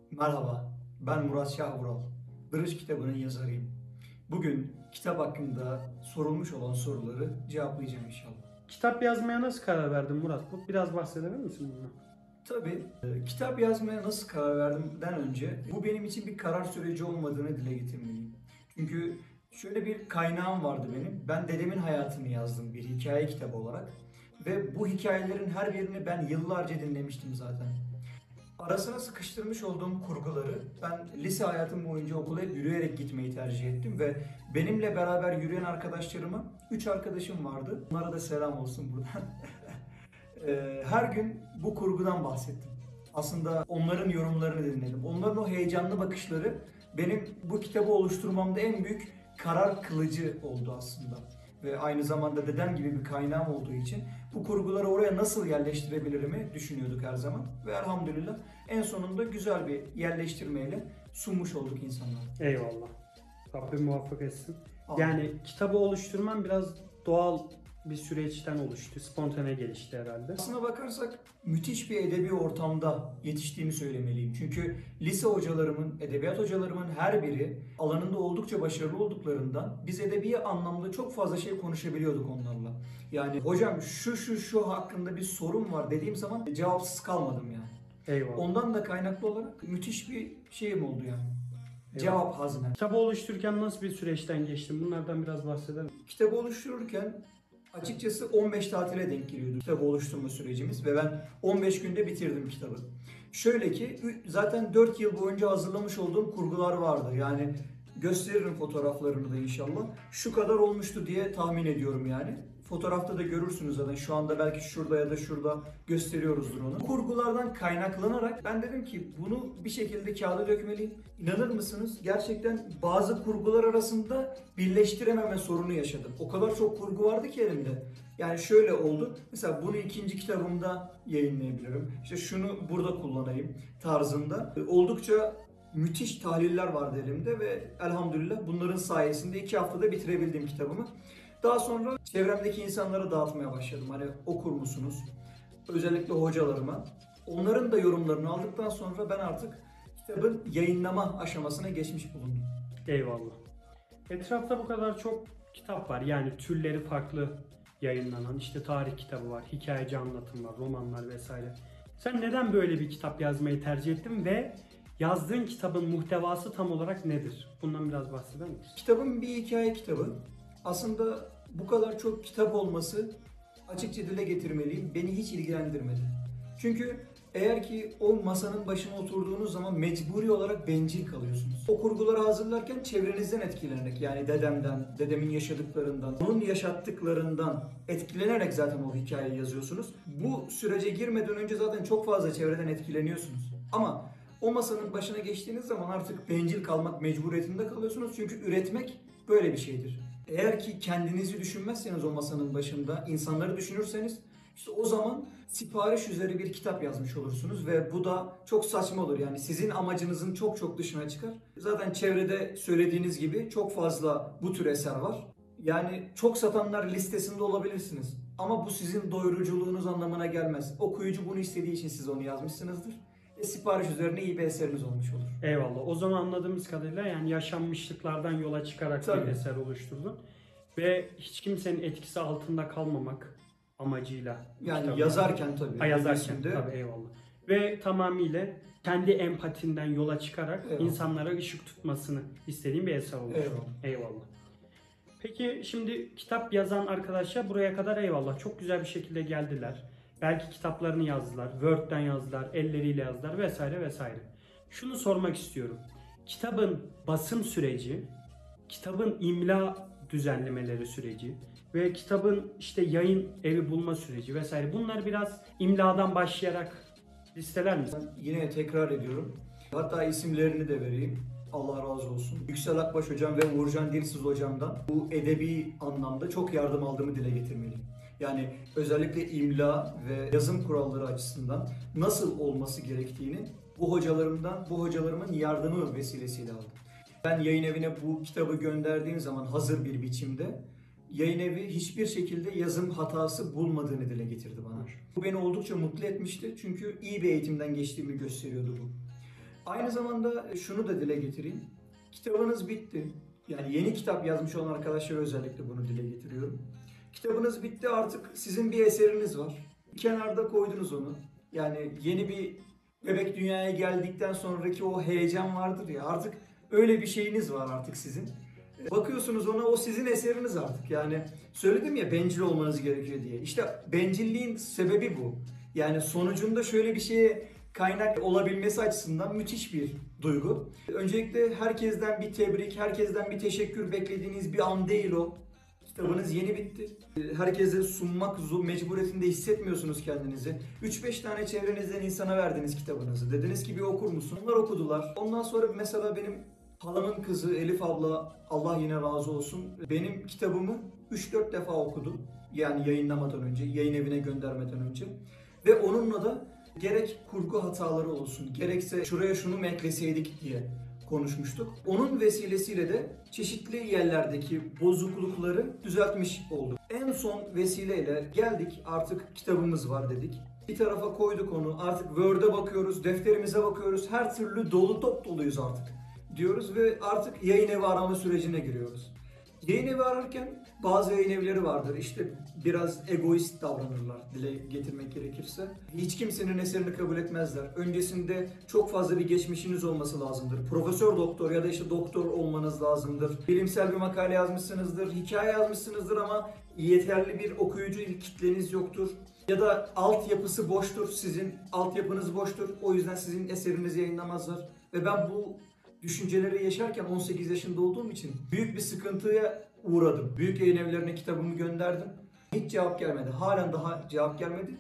Merhaba, ben Murat Şahvural. Barış kitabının yazarıyım. Bugün kitap hakkında sorulmuş olan soruları cevaplayacağım inşallah. Kitap yazmaya nasıl karar verdin Murat? Biraz bahsedebilir misin bundan? Tabii kitap yazmaya nasıl karar verdimden önce bu benim için bir karar süreci olmadığını dile getirmeliyim. Çünkü şöyle bir kaynağım vardı benim. Ben dedemin hayatını yazdım bir hikaye kitabı olarak. Ve bu hikayelerin her birini ben yıllarca dinlemiştim zaten. Arasına sıkıştırmış olduğum kurguları ben lise hayatım boyunca okula hep yürüyerek gitmeyi tercih ettim ve benimle beraber yürüyen arkadaşlarıma, 3 arkadaşım vardı. Onlara da selam olsun buradan. Her gün bu kurgudan bahsettim. Aslında onların yorumlarını dinledim. Onların o heyecanlı bakışları benim bu kitabı oluşturmamda en büyük karar kılıcı oldu aslında. Ve aynı zamanda dedem gibi bir kaynağım olduğu için bu kurguları oraya nasıl yerleştirebilirimi düşünüyorduk her zaman. Ve elhamdülillah en sonunda güzel bir yerleştirmeyle sunmuş olduk insanlara. Eyvallah. Rabbim muvaffak etsin. Amin. Yani kitabı oluşturman biraz doğal bir süreçten oluştu. Spontane gelişti herhalde. Aslına bakarsak müthiş bir edebi ortamda yetiştiğimi söylemeliyim. Çünkü lise hocalarımın, edebiyat hocalarımın her biri alanında oldukça başarılı olduklarından biz edebi anlamda çok fazla şey konuşabiliyorduk onlarla. Yani hocam şu hakkında bir sorun var dediğim zaman cevapsız kalmadım yani. Eyvallah. Ondan da kaynaklı olarak müthiş bir şeyim oldu yani. Eyvallah. Cevap hazine. Kitabı oluştururken nasıl bir süreçten geçtin? Bunlardan biraz bahseder misin? Kitabı oluştururken açıkçası 15 tatile denk geliyordu kitabı oluşturma sürecimiz ve ben 15 günde bitirdim kitabı. Şöyle ki zaten 4 yıl boyunca hazırlamış olduğum kurgular vardı. Yani gösteririm fotoğraflarını da inşallah. Şu kadar olmuştu diye tahmin ediyorum yani. Fotoğrafta da görürsünüz zaten. Şu anda belki şurada ya da şurada gösteriyoruzdur onu. Bu kurgulardan kaynaklanarak ben dedim ki bunu bir şekilde kağıda dökmeliyim. İnanır mısınız? Gerçekten bazı kurgular arasında birleştirememe sorunu yaşadım. O kadar çok kurgu vardı ki elimde. Yani şöyle oldu. Mesela bunu ikinci kitabımda yayınlayabilirim. İşte şunu burada kullanayım tarzında. Oldukça müthiş tahliller vardı elimde ve elhamdülillah bunların sayesinde 2 haftada bitirebildim kitabımı. Daha sonra çevremdeki insanlara dağıtmaya başladım. Hani okur musunuz? Özellikle hocalarıma. Onların da yorumlarını aldıktan sonra ben artık kitabın yayınlama aşamasına geçmiş bulundum. Eyvallah. Etrafta bu kadar çok kitap var. Yani türleri farklı yayınlanan. İşte tarih kitabı var, hikayeci anlatım var, romanlar vesaire. Sen neden böyle bir kitap yazmayı tercih ettin ve yazdığın kitabın muhtevası tam olarak nedir? Bundan biraz bahseder misin? Kitabım bir hikaye kitabı. Aslında bu kadar çok kitap olması açıkça dile getirmeliyim. Beni hiç ilgilendirmedi. Çünkü eğer ki o masanın başına oturduğunuz zaman mecburi olarak bencil kalıyorsunuz. O kurguları hazırlarken çevrenizden etkilenerek yani dedemden, dedemin yaşadıklarından, onun yaşattıklarından etkilenerek zaten o hikayeyi yazıyorsunuz. Bu sürece girmeden önce zaten çok fazla çevreden etkileniyorsunuz. Ama o masanın başına geçtiğiniz zaman artık bencil kalmak mecburiyetinde kalıyorsunuz. Çünkü üretmek böyle bir şeydir. Eğer ki kendinizi düşünmezseniz o masanın başında, insanları düşünürseniz işte o zaman sipariş üzeri bir kitap yazmış olursunuz ve bu da çok saçma olur. Yani sizin amacınızın çok çok dışına çıkar. Zaten çevrede söylediğiniz gibi çok fazla bu tür eser var. Yani çok satanlar listesinde olabilirsiniz. Ama bu sizin doyuruculuğunuz anlamına gelmez. Okuyucu bunu istediği için siz onu yazmışsınızdır. Sipariş üzerine iyi bir eseriniz olmuş olur. Eyvallah. O zaman anladığımız kadarıyla yani yaşanmışlıklardan yola çıkarak Tabii. bir eser oluşturdun. Ve hiç kimsenin etkisi altında kalmamak amacıyla. Yani kitabı yazarken tabii. yazarken öncesinde- tabii eyvallah. Ve tamamıyla kendi empatinden yola çıkarak Eyvallah. insanlara ışık tutmasını istediğim bir eser olmuş. Eyvallah. Eyvallah. Peki şimdi kitap yazan arkadaşlar buraya kadar eyvallah. Çok güzel bir şekilde geldiler. Belki kitaplarını yazdılar, Word'den yazdılar, elleriyle yazdılar vesaire vesaire. Şunu sormak istiyorum. Kitabın basım süreci, kitabın imla düzenlemeleri süreci ve kitabın işte yayın evi bulma süreci vesaire. Bunlar biraz imladan başlayarak listeler misin? Yine tekrar ediyorum. Hatta isimlerini de vereyim. Allah razı olsun. Yüksel Akbaş hocam ve Uğurcan Dilsiz hocamdan bu edebi anlamda çok yardım aldığımı dile getirmeliyim. Yani özellikle imla ve yazım kuralları açısından nasıl olması gerektiğini bu hocalarımdan, bu hocalarımın yardımı vesilesiyle aldım. Ben yayın evine bu kitabı gönderdiğim zaman hazır bir biçimde yayın evi hiçbir şekilde yazım hatası bulmadığını dile getirdi bana. Bu beni oldukça mutlu etmişti çünkü iyi bir eğitimden geçtiğimi gösteriyordu bu. Aynı zamanda şunu da dile getireyim. Kitabınız bitti. Yani yeni kitap yazmış olan arkadaşlara özellikle bunu dile getiriyorum. Kitabınız bitti, artık sizin bir eseriniz var. Kenarda koydunuz onu. Yani yeni bir bebek dünyaya geldikten sonraki o heyecan vardır ya, artık öyle bir şeyiniz var artık sizin. Bakıyorsunuz ona, o sizin eseriniz artık. Yani söyledim ya, bencil olmanız gerekiyor diye. İşte bencilliğin sebebi bu. Yani sonucunda şöyle bir şeye kaynak olabilmesi açısından müthiş bir duygu. Öncelikle herkesten bir tebrik, herkesten bir teşekkür beklediğiniz bir an değil o. Kitabınız yeni bitti. Herkese sunmak mecburiyetinde hissetmiyorsunuz kendinizi. 3-5 tane çevrenizden insana verdiniz kitabınızı. Dediniz ki bir okur musun? Onlar okudular. Ondan sonra mesela benim halamın kızı Elif abla, Allah yine razı olsun, benim kitabımı 3-4 defa okudu. Yani yayınlamadan önce, yayın evine göndermeden önce. Ve onunla da gerek kurgu hataları olsun, gerekse şuraya şunu mu ekleseydik diye konuşmuştuk. Onun vesilesiyle de çeşitli yerlerdeki bozuklukları düzeltmiş olduk. En son vesileyle geldik, artık kitabımız var dedik. Bir tarafa koyduk onu, artık Word'e bakıyoruz, defterimize bakıyoruz, her türlü dolu top doluyuz artık diyoruz ve artık yayın evi arama sürecine giriyoruz. Yayın evi ararken bazı yayın evleri vardır, işte biraz egoist davranırlar dile getirmek gerekirse. Hiç kimsenin eserini kabul etmezler. Öncesinde çok fazla bir geçmişiniz olması lazımdır. Profesör doktor ya da işte doktor olmanız lazımdır. Bilimsel bir makale yazmışsınızdır, hikaye yazmışsınızdır ama yeterli bir okuyucu kitleniz yoktur. Ya da altyapısı boştur, sizin altyapınız boştur. O yüzden sizin eserinizi yayınlamazlar. Ve ben bu düşünceleri yaşarken 18 yaşında olduğum için büyük bir sıkıntıya uğradım. Büyük yayın evlerine kitabımı gönderdim. Hiç cevap gelmedi. Halen daha cevap gelmedi.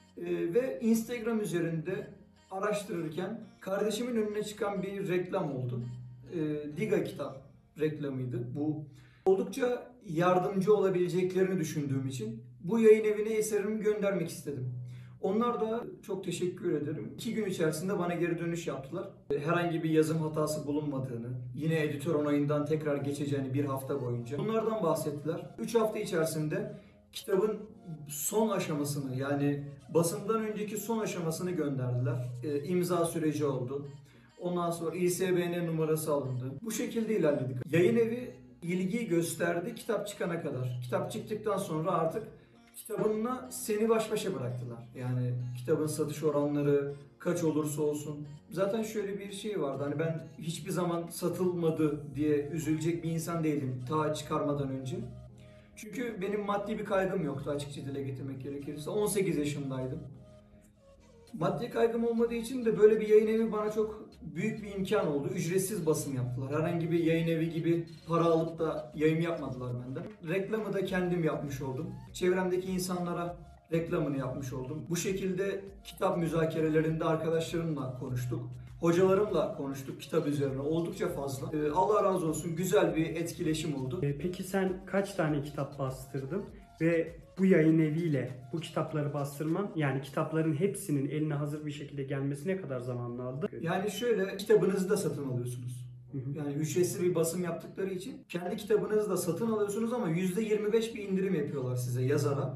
Ve Instagram üzerinde araştırırken kardeşimin önüne çıkan bir reklam oldu. Diga kitap reklamıydı. Bu oldukça yardımcı olabileceklerini düşündüğüm için bu yayın evine eserimi göndermek istedim. Onlar da çok teşekkür ederim. 2 gün içerisinde bana geri dönüş yaptılar. Herhangi bir yazım hatası bulunmadığını, yine editör onayından tekrar geçeceğini bir hafta boyunca. Bunlardan bahsettiler. 3 hafta içerisinde kitabın son aşamasını, yani basımdan önceki son aşamasını gönderdiler. İmza süreci oldu. Ondan sonra ISBN numarası alındı. Bu şekilde ilerledik. Yayın evi ilgi gösterdi kitap çıkana kadar. Kitap çıktıktan sonra artık kitabınla seni baş başa bıraktılar. Yani kitabın satış oranları kaç olursa olsun. Zaten şöyle bir şey vardı. Hani ben hiçbir zaman satılmadı diye üzülecek bir insan değilim ta çıkarmadan önce. Çünkü benim maddi bir kaygım yoktu, açıkça dile getirmek gerekirse. 18 yaşındaydım. Maddi kaygım olmadığı için de böyle bir yayın evi bana çok büyük bir imkan oldu. Ücretsiz basım yaptılar. Herhangi bir yayın evi gibi para alıp da yayın yapmadılar benden. Reklamı da kendim yapmış oldum. Çevremdeki insanlara reklamını yapmış oldum. Bu şekilde kitap müzakerelerinde arkadaşlarımla konuştuk. Hocalarımla konuştuk kitap üzerine oldukça fazla. Allah razı olsun, güzel bir etkileşim oldu. Peki sen kaç tane kitap bastırdın ve bu yayın eviyle bu kitapları bastırman, yani kitapların hepsinin eline hazır bir şekilde gelmesi ne kadar zamanını aldı? Yani şöyle, kitabınızı da satın alıyorsunuz. Yani ücretsiz bir basım yaptıkları için kendi kitabınızı da satın alıyorsunuz ama %25 bir indirim yapıyorlar size, yazara.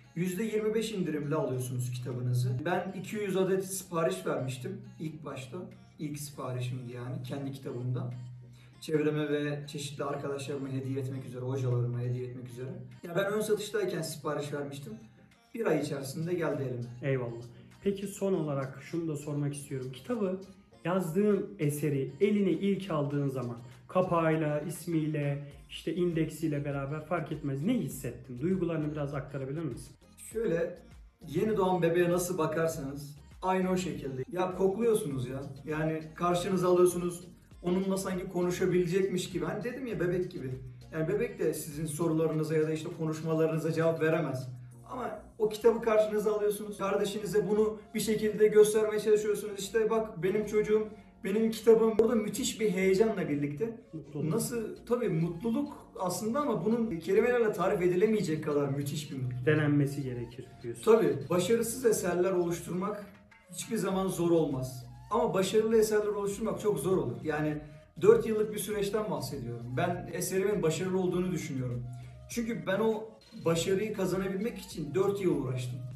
%25 indirimle alıyorsunuz kitabınızı. Ben 200 adet sipariş vermiştim ilk başta. İlk siparişimdi yani, kendi kitabımdan. Çevreme ve çeşitli arkadaşlarıma hediye etmek üzere, hocalarıma hediye etmek üzere. Ya ben ön satıştayken sipariş vermiştim. Bir ay içerisinde geldi elime. Eyvallah. Peki son olarak şunu da sormak istiyorum. Kitabı, yazdığın eseri eline ilk aldığın zaman kapağıyla, ismiyle, işte indeksiyle beraber fark etmez, ne hissettin? Duygularını biraz aktarabilir misin? Şöyle, yeni doğan bebeğe nasıl bakarsanız aynı o şekilde. Ya kokluyorsunuz ya. Yani karşınıza alıyorsunuz. Onunla sanki konuşabilecekmiş gibi. Hani dedim ya, bebek gibi. Yani bebek de sizin sorularınıza ya da işte konuşmalarınıza cevap veremez. Ama o kitabı karşınıza alıyorsunuz. Kardeşinize bunu bir şekilde göstermeye çalışıyorsunuz. İşte bak, benim çocuğum, benim kitabım. Orada müthiş bir heyecanla birlikte. Mutluluk. Nasıl? Tabii mutluluk aslında ama bunun kelimelerle tarif edilemeyecek kadar müthiş bir mutluluk. Denenmesi gerekir diyorsun. Tabii başarısız eserler oluşturmak hiçbir zaman zor olmaz. Ama başarılı eserler oluşturmak çok zor olur. Yani 4 yıllık bir süreçten bahsediyorum. Ben eserimin başarılı olduğunu düşünüyorum. Çünkü ben o başarıyı kazanabilmek için 4 yıl uğraştım.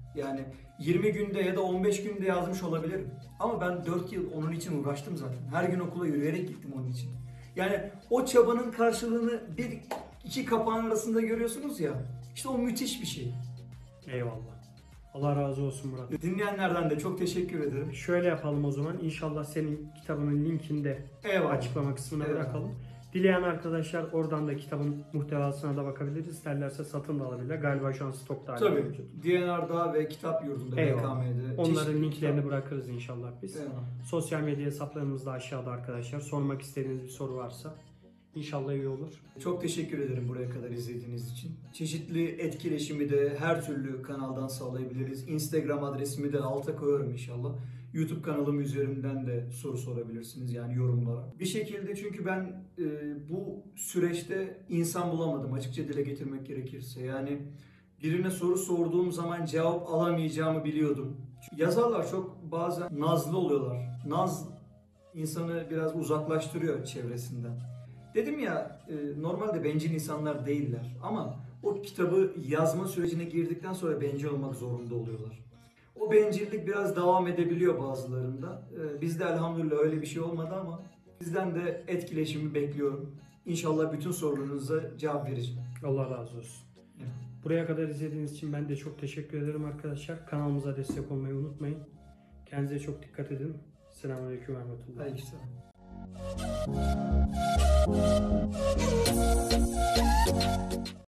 Yani 20 günde ya da 15 günde yazmış olabilirim. Ama ben 4 yıl onun için uğraştım zaten. Her gün okula yürüyerek gittim onun için. Yani o çabanın karşılığını bir iki kapağın arasında görüyorsunuz ya. İşte o müthiş bir şey. Eyvallah. Allah razı olsun Murat. Dinleyenlerden de çok teşekkür ederim. Şöyle yapalım o zaman. İnşallah senin kitabının linkini de Eyvallah. açıklama kısmına Eyvallah. bırakalım. Dileyen arkadaşlar oradan da kitabın muhtevasına da bakabilir. İsterlerse satın da alabilirler. Galiba şu an stokta hala Tabii. mevcut. DNR'da ve kitap yurdunda, Eyvallah. BKM'de. Onların çeşitli linklerini kitap- bırakırız inşallah biz. Eyvallah. Sosyal medya hesaplarımız da aşağıda arkadaşlar. Sormak istediğiniz bir soru varsa inşallah iyi olur. Çok teşekkür ederim buraya kadar izlediğiniz için. Çeşitli etkileşimi de her türlü kanaldan sağlayabiliriz. Instagram adresimi de alta koyuyorum inşallah. YouTube kanalım üzerinden de soru sorabilirsiniz yani yorumlara. Bir şekilde çünkü ben bu süreçte insan bulamadım açıkça dile getirmek gerekirse. Yani birine soru sorduğum zaman cevap alamayacağımı biliyordum. Yazarlar çok bazen nazlı oluyorlar. Naz insanı biraz uzaklaştırıyor çevresinden. Dedim ya normalde bencil insanlar değiller ama o kitabı yazma sürecine girdikten sonra bencil olmak zorunda oluyorlar. O bencillik biraz devam edebiliyor bazılarında. Bizde elhamdülillah öyle bir şey olmadı ama sizden de etkileşimi bekliyorum. İnşallah bütün sorularınıza cevap vereceğim. Allah razı olsun. Evet. Buraya kadar izlediğiniz için ben de çok teşekkür ederim arkadaşlar. Kanalımıza destek olmayı unutmayın. Kendinize çok dikkat edin. Selamünaleyküm ve rahmetullah. Aleykümselam.